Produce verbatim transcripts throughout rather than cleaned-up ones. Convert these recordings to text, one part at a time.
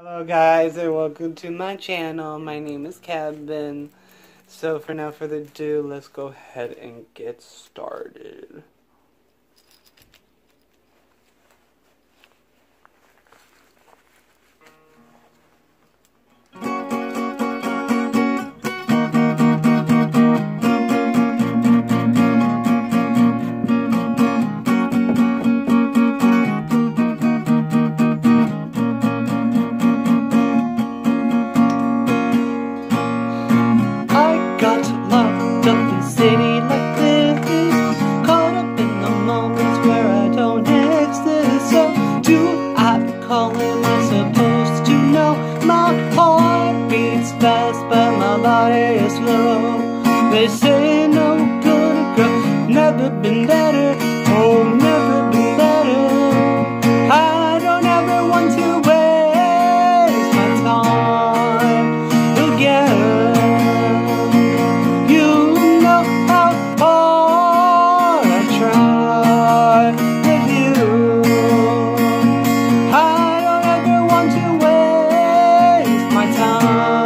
Hello guys and welcome to my channel. My name is Kevin. So for now further ado, let's go ahead and get started. But my body is slow. They say no good girl, never been better. Oh, never been better. I don't ever want to waste my time again. You know how hard I try with you. I don't ever want to waste my time.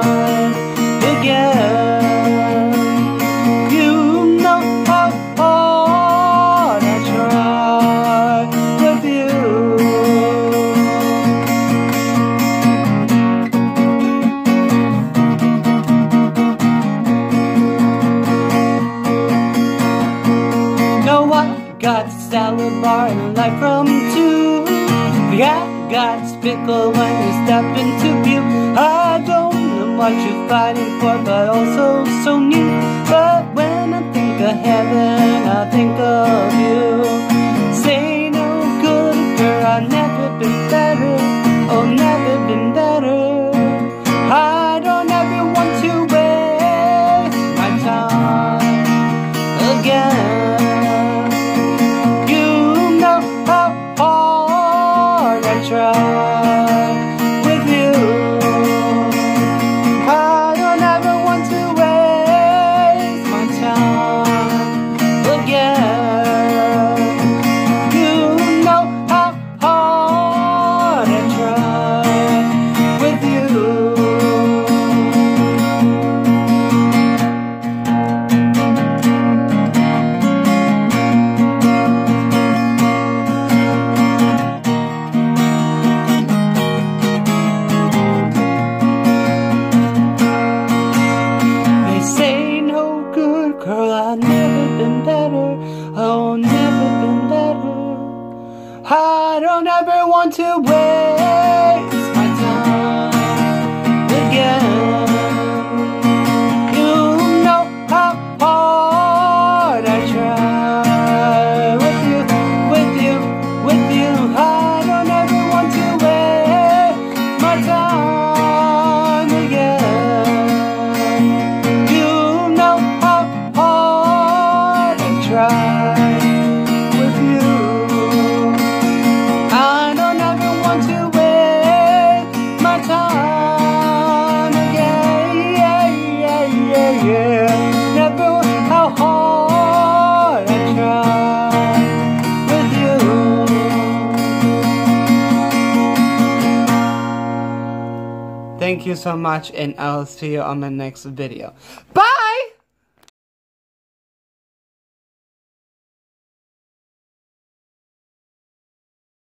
You know how hard I try with you. No, I got salad bar and life from two. Yeah, got pickle when you step into view. I don't what you're fighting for, but also so new. But when I think of heaven, I think of you. Say no good girl, I've never been better. Oh, never been better. I don't ever want to waste my time again. You know how hard I try with you. Girl, I've never been better. Oh, never been better. I don't ever want to waste my time again. You know how hard I try with you, with you, with you. I don't ever want to waste my time again. You know how try with you. I don't ever want to waste my time again. Yeah, yeah, yeah, yeah. Never how hard I try with you. Thank you so much and I'll see you on my next video. Bye!